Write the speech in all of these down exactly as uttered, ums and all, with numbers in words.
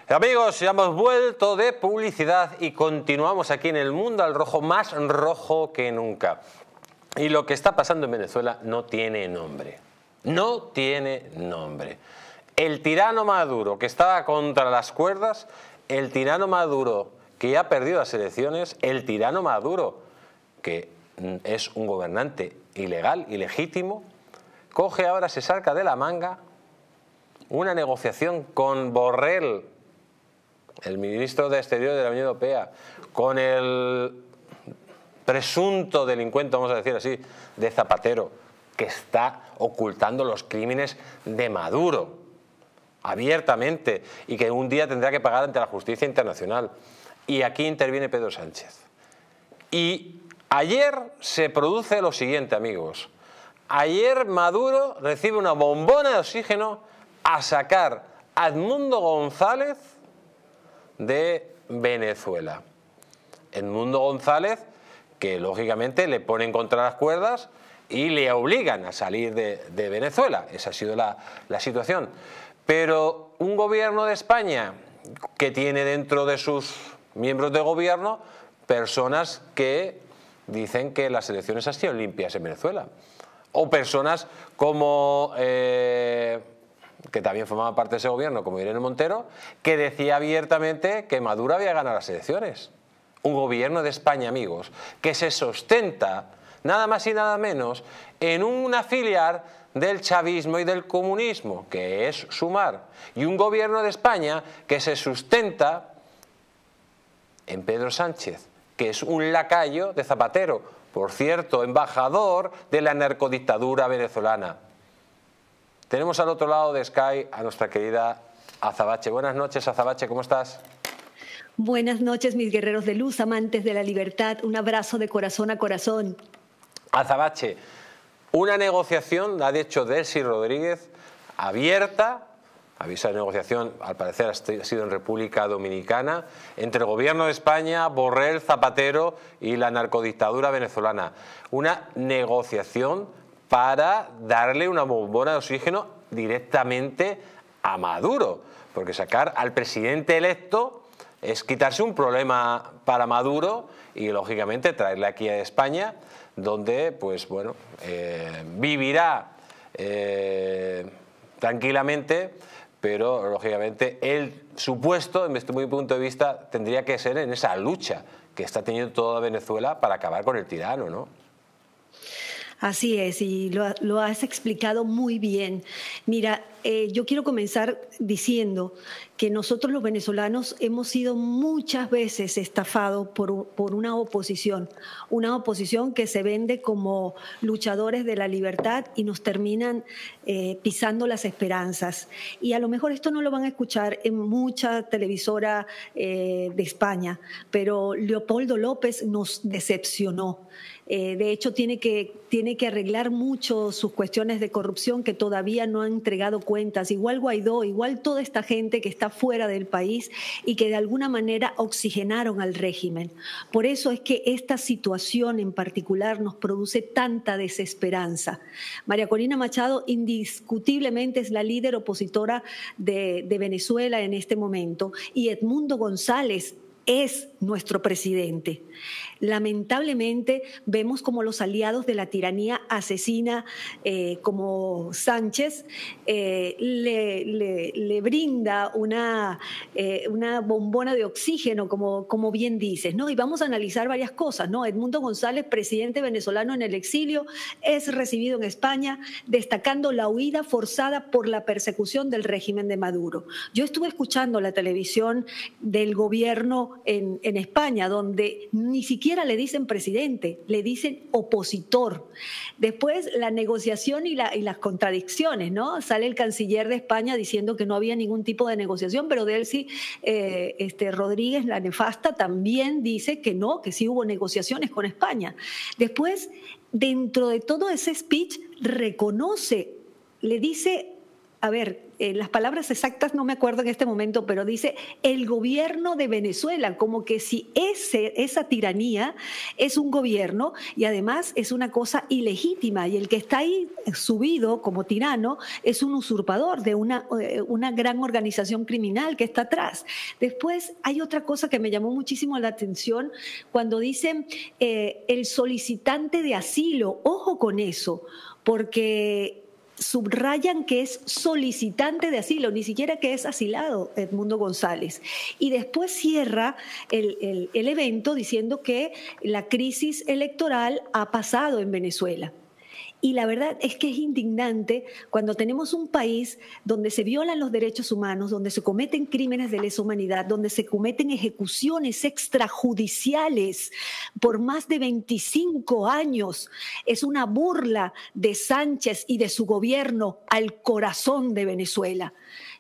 Amigos, ya hemos vuelto de publicidad y continuamos aquí en el mundo al rojo, más rojo que nunca. Y lo que está pasando en Venezuela no tiene nombre. No tiene nombre. El tirano Maduro, que estaba contra las cuerdas, el tirano Maduro, que ya ha perdido las elecciones, el tirano Maduro, que es un gobernante ilegal, ilegítimo, coge ahora, se saca de la manga una negociación con Borrell, el ministro de Exterior de la Unión Europea, con el presunto delincuente, vamos a decir así, de Zapatero, que está ocultando los crímenes de Maduro abiertamente y que un día tendrá que pagar ante la justicia internacional. Y aquí interviene Pedro Sánchez. Y ayer se produce lo siguiente, amigos. Ayer Maduro recibe una bombona de oxígeno a sacar a Edmundo González de Venezuela. Edmundo González, que lógicamente le ponen contra las cuerdas y le obligan a salir de, de Venezuela. Esa ha sido la, la situación. Pero un gobierno de España que tiene dentro de sus miembros de gobierno personas que dicen que las elecciones han sido limpias en Venezuela. O personas como, eh, que también formaban parte de ese gobierno, como Irene Montero, que decía abiertamente que Maduro había ganado las elecciones. Un gobierno de España, amigos, que se sustenta nada más y nada menos en una filial del chavismo y del comunismo, que es Sumar, y un gobierno de España que se sustenta en Pedro Sánchez, que es un lacayo de Zapatero, por cierto, embajador de la narcodictadura venezolana. Tenemos al otro lado de Sky a nuestra querida Azabache. Buenas noches, Azabache, ¿cómo estás? Buenas noches, mis guerreros de luz, amantes de la libertad. Un abrazo de corazón a corazón. Azabache, una negociación, la ha dicho Delcy Rodríguez, abierta, avisa de negociación, al parecer ha sido en República Dominicana, entre el gobierno de España, Borrell, Zapatero y la narcodictadura venezolana. Una negociación para darle una bombona de oxígeno directamente a Maduro, porque sacar al presidente electo es quitarse un problema para Maduro y lógicamente traerle aquí a España, donde pues bueno eh, vivirá eh, tranquilamente, pero lógicamente el supuesto, desde mi punto de vista, tendría que ser en esa lucha que está teniendo toda Venezuela para acabar con el tirano, ¿no? Así es, y lo, lo has explicado muy bien. Mira, eh, yo quiero comenzar diciendo que nosotros los venezolanos hemos sido muchas veces estafados por, por una oposición, una oposición que se vende como luchadores de la libertad y nos terminan eh, pisando las esperanzas. Y a lo mejor esto no lo van a escuchar en mucha televisora eh, de España, pero Leopoldo López nos decepcionó. Eh, de hecho, tiene que, tiene que arreglar mucho sus cuestiones de corrupción que todavía no han entregado cuentas. Igual Guaidó, igual toda esta gente que está fuera del país y que de alguna manera oxigenaron al régimen. Por eso es que esta situación en particular nos produce tanta desesperanza. María Corina Machado indiscutiblemente es la líder opositora de, de Venezuela en este momento y Edmundo González es nuestro presidente. Lamentablemente vemos como los aliados de la tiranía asesina eh, como Sánchez eh, le, le, le brinda una, eh, una bombona de oxígeno, como, como bien dices, ¿no? Y vamos a analizar varias cosas, ¿no? Edmundo González, presidente venezolano en el exilio, es recibido en España destacando la huida forzada por la persecución del régimen de Maduro. Yo estuve escuchando la televisión del gobierno en, en España, donde ni siquiera le dicen presidente, le dicen opositor. Después la negociación y, la, y las contradicciones, ¿no? Sale el canciller de España diciendo que no había ningún tipo de negociación, pero Delcy eh, este, Rodríguez, la nefasta, también dice que no, que sí hubo negociaciones con España. Después, dentro de todo ese speech, reconoce, le dice a ver, eh, las palabras exactas no me acuerdo en este momento, pero dice el gobierno de Venezuela, como que si ese, esa tiranía es un gobierno y además es una cosa ilegítima y el que está ahí subido como tirano es un usurpador de una, eh, una gran organización criminal que está atrás. Después hay otra cosa que me llamó muchísimo la atención cuando dicen eh, el solicitante de asilo. Ojo con eso, porque subrayan que es solicitante de asilo, ni siquiera que es asilado Edmundo González. Y después cierra el, el, el evento diciendo que la crisis electoral ha pasado en Venezuela. Y la verdad es que es indignante cuando tenemos un país donde se violan los derechos humanos, donde se cometen crímenes de lesa humanidad, donde se cometen ejecuciones extrajudiciales por más de veinticinco años. Es una burla de Sánchez y de su gobierno al corazón de Venezuela.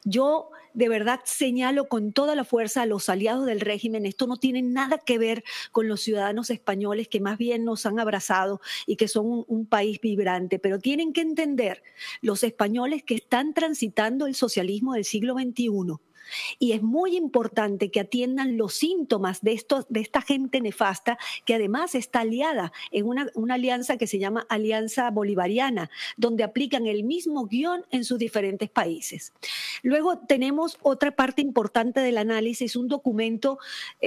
Yo de verdad señalo con toda la fuerza a los aliados del régimen. Esto no tiene nada que ver con los ciudadanos españoles que más bien nos han abrazado y que son un, un país vibrante, pero tienen que entender los españoles que están transitando el socialismo del siglo veintiuno. Y es muy importante que atiendan los síntomas de, estos, de esta gente nefasta que además está aliada en una, una alianza que se llama Alianza Bolivariana, donde aplican el mismo guión en sus diferentes países. Luego tenemos otra parte importante del análisis, un documento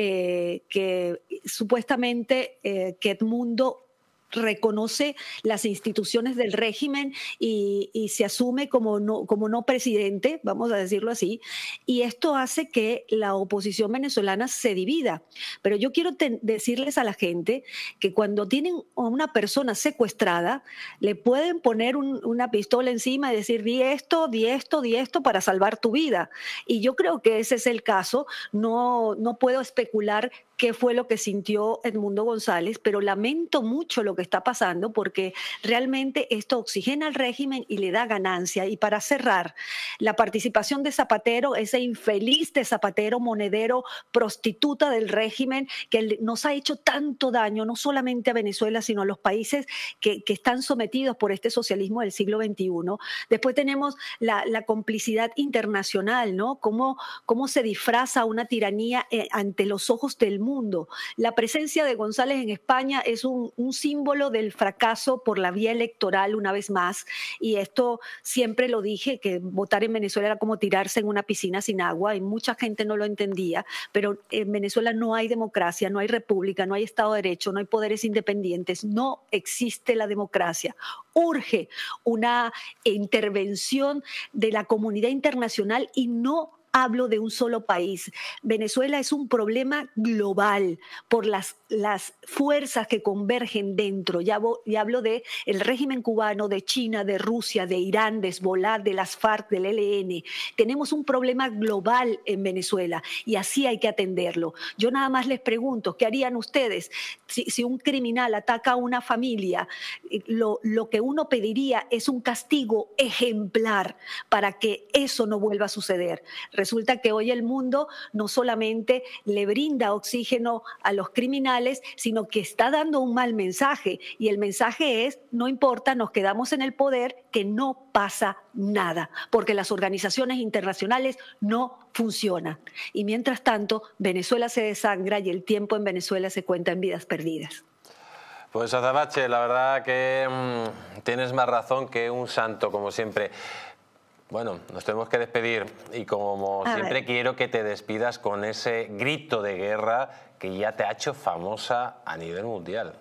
eh, que supuestamente eh, que Edmundo reconoce las instituciones del régimen y, y se asume como no, como no presidente, vamos a decirlo así, y esto hace que la oposición venezolana se divida. Pero yo quiero decirles a la gente que cuando tienen a una persona secuestrada, le pueden poner un, una pistola encima y decir, di esto, di esto, di esto para salvar tu vida. Y yo creo que ese es el caso. No, no puedo especular qué fue lo que sintió Edmundo González, pero lamento mucho lo que está pasando porque realmente esto oxigena al régimen y le da ganancia. Y para cerrar, la participación de Zapatero, ese infeliz de Zapatero, monedero, prostituta del régimen, que nos ha hecho tanto daño, no solamente a Venezuela, sino a los países que, que están sometidos por este socialismo del siglo veintiuno. Después tenemos la, la complicidad internacional, ¿no? Cómo, cómo se disfraza una tiranía eh, ante los ojos del mundo. Mundo. La presencia de González en España es un, un símbolo del fracaso por la vía electoral una vez más, y esto siempre lo dije, que votar en Venezuela era como tirarse en una piscina sin agua y mucha gente no lo entendía, pero en Venezuela no hay democracia, no hay república, no hay Estado de Derecho, no hay poderes independientes, no existe la democracia. Urge una intervención de la comunidad internacional y no hablo de un solo país. Venezuela es un problema global por las, las fuerzas que convergen dentro. Ya, ya hablo de el régimen cubano, de China, de Rusia, de Irán, de Hezbollah, de las FARC, del E L N. Tenemos un problema global en Venezuela y así hay que atenderlo. Yo nada más les pregunto, ¿qué harían ustedes si, si un criminal ataca a una familia? Lo, lo que uno pediría es un castigo ejemplar para que eso no vuelva a suceder. Resulta que hoy el mundo no solamente le brinda oxígeno a los criminales, sino que está dando un mal mensaje. Y el mensaje es, no importa, nos quedamos en el poder, que no pasa nada, porque las organizaciones internacionales no funcionan. Y mientras tanto, Venezuela se desangra y el tiempo en Venezuela se cuenta en vidas perdidas. Pues Azabache, la verdad que mmm, tienes más razón que un santo, como siempre. Bueno, nos tenemos que despedir y como a siempre ver. Quiero que te despidas con ese grito de guerra que ya te ha hecho famosa a nivel mundial.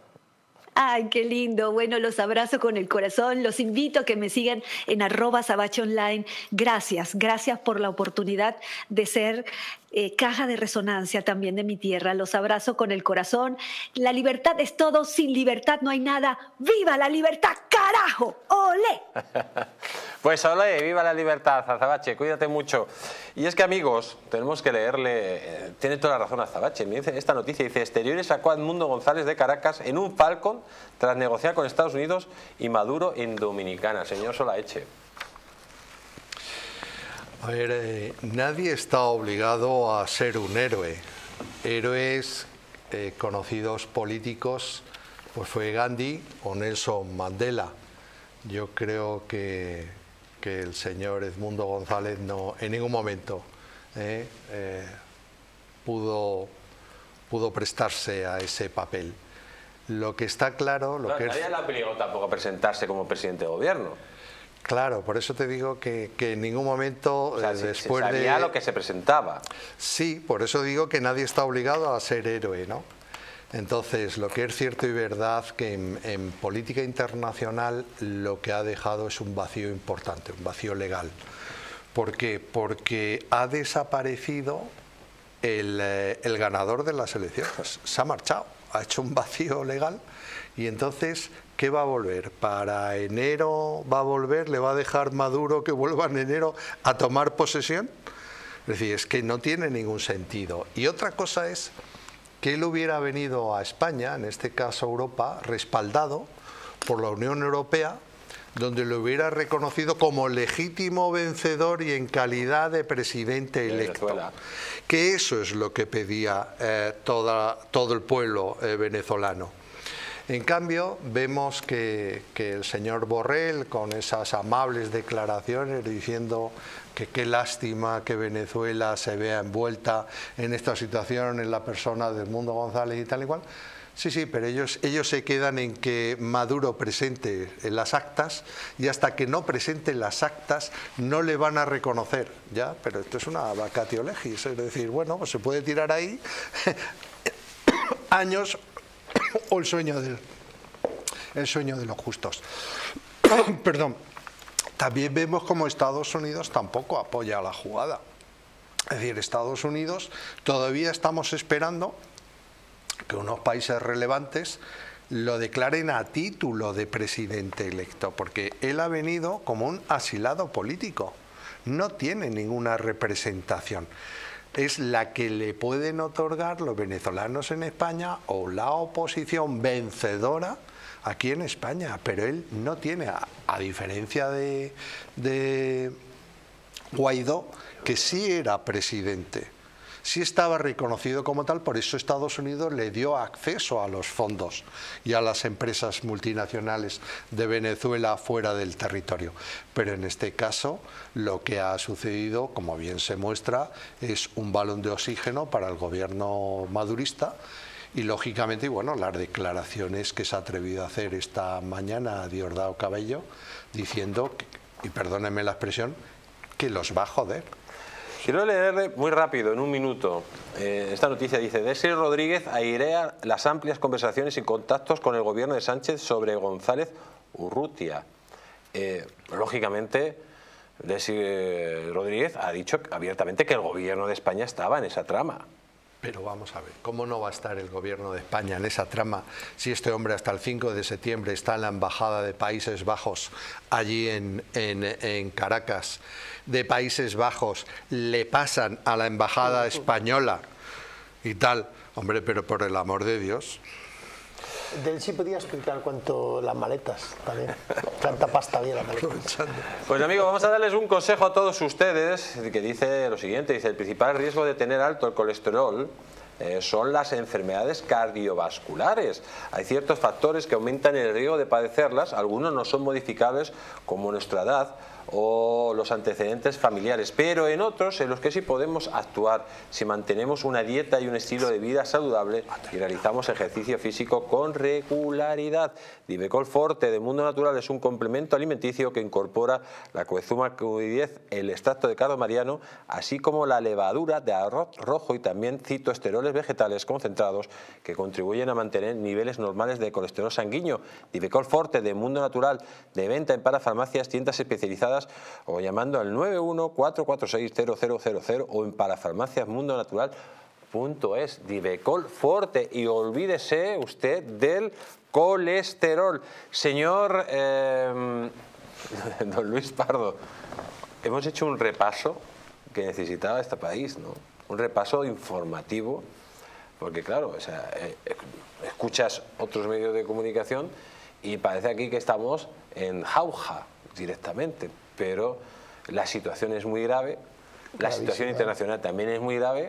Ay, qué lindo. Bueno, los abrazo con el corazón. Los invito a que me sigan en arroba Azabache Online. Gracias, gracias por la oportunidad de ser eh, caja de resonancia también de mi tierra. Los abrazo con el corazón. La libertad es todo, sin libertad no hay nada. ¡Viva la libertad, carajo! ¡Olé! Pues olé, viva la libertad, Azabache, cuídate mucho. Y es que, amigos, tenemos que leerle, eh, tiene toda la razón Azabache, me dice esta noticia, dice, Exteriores sacó a Edmundo González de Caracas en un Falcon tras negociar con Estados Unidos y Maduro en Dominicana. Señor Solaeche. A ver, eh, nadie está obligado a ser un héroe. Héroes eh, conocidos políticos, pues fue Gandhi o Nelson Mandela. Yo creo que que el señor Edmundo González no en ningún momento eh, eh, pudo, pudo prestarse a ese papel. Lo que está claro... Lo no, que nadie es... le ha obligado tampoco a presentarse como presidente de gobierno. Claro, por eso te digo que, que en ningún momento, o sea, eh, si, después se sabía de... lo que se presentaba. Sí, por eso digo que nadie está obligado a ser héroe, ¿no? Entonces, lo que es cierto y verdad que en, en política internacional lo que ha dejado es un vacío importante, un vacío legal. ¿Por qué? Porque ha desaparecido el, eh, el ganador de las elecciones, se ha marchado, ha hecho un vacío legal y entonces... ¿Qué va a volver? ¿Para enero va a volver? ¿Le va a dejar Maduro que vuelva en enero a tomar posesión? Es decir, es que no tiene ningún sentido. Y otra cosa es que él hubiera venido a España, en este caso Europa, respaldado por la Unión Europea, donde lo hubiera reconocido como legítimo vencedor y en calidad de presidente electo. Venezuela. Que eso es lo que pedía eh, toda, todo el pueblo eh, venezolano. En cambio, vemos que, que el señor Borrell, con esas amables declaraciones diciendo que qué lástima que Venezuela se vea envuelta en esta situación en la persona de Edmundo González y tal y cual, sí, sí, pero ellos, ellos se quedan en que Maduro presente las actas y hasta que no presente las actas no le van a reconocer, ¿ya? Pero esto es una vacatio legis, es decir, bueno, pues se puede tirar ahí años... o el sueño, del, el sueño de los justos. Perdón. También vemos como Estados Unidos tampoco apoya la jugada. Es decir, Estados Unidos todavía estamos esperando que unos países relevantes lo declaren a título de presidente electo, porque él ha venido como un asilado político, no tiene ninguna representación. Es la que le pueden otorgar los venezolanos en España o la oposición vencedora aquí en España, pero él no tiene, a, a diferencia de, de Guaidó, que sí era presidente, sí estaba reconocido como tal, por eso Estados Unidos le dio acceso a los fondos y a las empresas multinacionales de Venezuela fuera del territorio. Pero en este caso lo que ha sucedido, como bien se muestra, es un balón de oxígeno para el gobierno madurista y lógicamente, bueno, las declaraciones que se ha atrevido a hacer esta mañana Diosdado Cabello diciendo, que, y perdónenme la expresión, que los va a joder. Quiero leerle muy rápido, en un minuto. Eh, esta noticia dice: Desi Rodríguez airea las amplias conversaciones y contactos con el gobierno de Sánchez sobre González Urrutia. Eh, lógicamente, Desi Rodríguez ha dicho abiertamente que el gobierno de España estaba en esa trama. Pero vamos a ver, ¿cómo no va a estar el gobierno de España en esa trama si este hombre hasta el cinco de septiembre está en la embajada de Países Bajos, allí en, en, en Caracas? De Países Bajos le pasan a la embajada española y tal. Hombre, pero por el amor de Dios. De él sí podía explicar cuánto las maletas también. Cuánta pasta había la maleta. Pues amigo, vamos a darles un consejo a todos ustedes que dice lo siguiente: dice, el principal riesgo de tener alto el colesterol eh, son las enfermedades cardiovasculares. Hay ciertos factores que aumentan el riesgo de padecerlas, algunos no son modificables como nuestra edad o los antecedentes familiares, pero en otros en los que sí podemos actuar si mantenemos una dieta y un estilo de vida saludable y realizamos ejercicio físico con regularidad. Divecol Forte de Mundo Natural es un complemento alimenticio que incorpora la coenzima Q diez, el extracto de cardo mariano, así como la levadura de arroz rojo y también citoesteroles vegetales concentrados que contribuyen a mantener niveles normales de colesterol sanguíneo. Divecol Forte de Mundo Natural, de venta en parafarmacias, tiendas especializadas o llamando al nueve uno cuatro cuatro seis cero cero cero cero o en parafarmacias mundo natural punto es. Divecol Forte. Y olvídese usted del colesterol. Señor eh, don Luis Pardo, hemos hecho un repaso que necesitaba este país, ¿no? Un repaso informativo, porque claro, o sea, eh, escuchas otros medios de comunicación y parece aquí que estamos en jauja directamente, pero la situación es muy grave, la situación internacional también es muy grave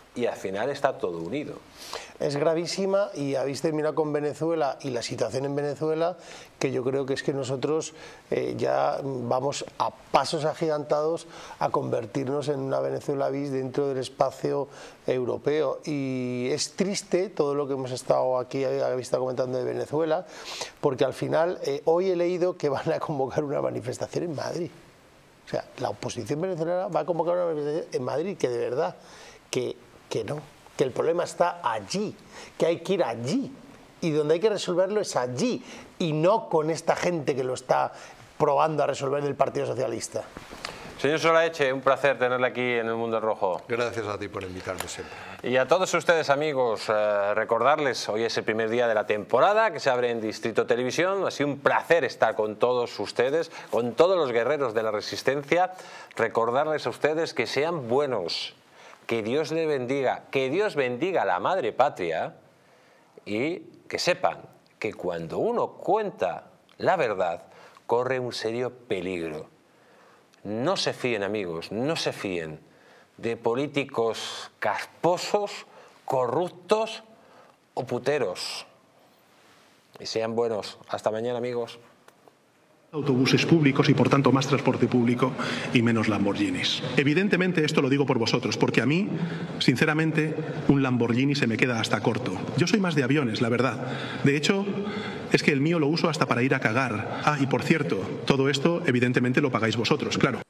y al final está todo unido. Es gravísima, y habéis terminado con Venezuela y la situación en Venezuela, que yo creo que es que nosotros eh, ya vamos a pasos agigantados a convertirnos en una Venezuela bis dentro del espacio europeo. Y es triste todo lo que hemos estado aquí, habéis estado comentando de Venezuela, porque al final eh, hoy he leído que van a convocar una manifestación en Madrid. O sea, la oposición venezolana va a convocar una manifestación en Madrid, que de verdad, que, que no. Que el problema está allí, que hay que ir allí, y donde hay que resolverlo es allí, y no con esta gente que lo está probando a resolver del Partido Socialista. Señor Solaeche, un placer tenerle aquí en El Mundo Rojo. Gracias a ti por invitarme siempre. Y a todos ustedes, amigos, eh, recordarles, hoy es el primer día de la temporada que se abre en Distrito Televisión. Ha sido un placer estar con todos ustedes, con todos los guerreros de la resistencia. Recordarles a ustedes que sean buenos, que Dios les bendiga, que Dios bendiga a la madre patria, y que sepan que cuando uno cuenta la verdad corre un serio peligro. No se fíen, amigos, no se fíen de políticos casposos, corruptos o puteros. Y sean buenos. Hasta mañana, amigos. Autobuses públicos y por tanto más transporte público y menos Lamborghinis. Evidentemente esto lo digo por vosotros, porque a mí, sinceramente, un Lamborghini se me queda hasta corto. Yo soy más de aviones, la verdad. De hecho, es que el mío lo uso hasta para ir a cagar. Ah, y por cierto, todo esto evidentemente lo pagáis vosotros, claro.